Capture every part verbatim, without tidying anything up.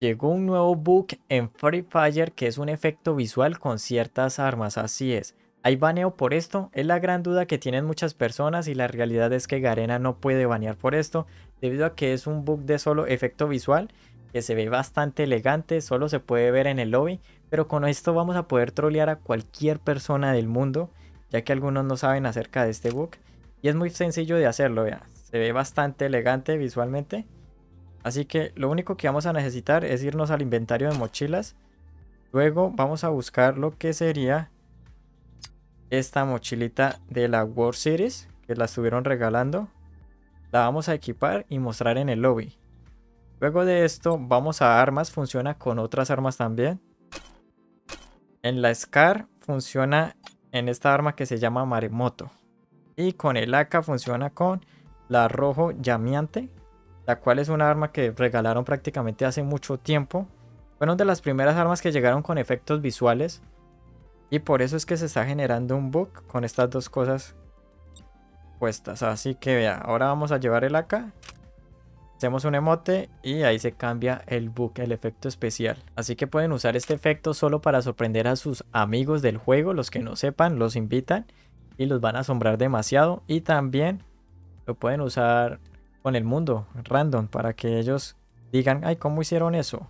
Llegó un nuevo bug en Free Fire que es un efecto visual con ciertas armas, así es. ¿Hay baneo por esto? Es la gran duda que tienen muchas personas y la realidad es que Garena no puede banear por esto, debido a que es un bug de solo efecto visual que se ve bastante elegante, solo se puede ver en el lobby, pero con esto vamos a poder trolear a cualquier persona del mundo, ya que algunos no saben acerca de este bug. Y es muy sencillo de hacerlo, vea, se ve bastante elegante visualmente. Así que lo único que vamos a necesitar es irnos al inventario de mochilas. Luego vamos a buscar lo que sería esta mochilita de la World Series, que la estuvieron regalando. La vamos a equipar y mostrar en el lobby. Luego de esto vamos a armas, funciona con otras armas también. En la Scar funciona en esta arma que se llama Maremoto. Y con el A K funciona con la Rojo Llameante, la cual es una arma que regalaron prácticamente hace mucho tiempo. Fueron de las primeras armas que llegaron con efectos visuales y por eso es que se está generando un bug con estas dos cosas puestas. Así que vea, ahora vamos a llevar el A K, hacemos un emote y ahí se cambia el bug, el efecto especial. Así que pueden usar este efecto solo para sorprender a sus amigos del juego. Los que no sepan los invitan y los van a asombrar demasiado, y también lo pueden usar con el mundo random para que ellos digan, ay, ¿cómo hicieron eso?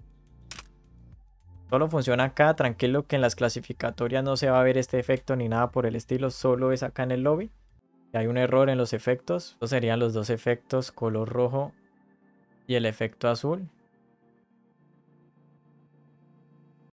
Solo funciona acá, tranquilo que en las clasificatorias no se va a ver este efecto ni nada por el estilo, solo es acá en el lobby. Si hay un error en los efectos, estos serían los dos efectos, color rojo y el efecto azul.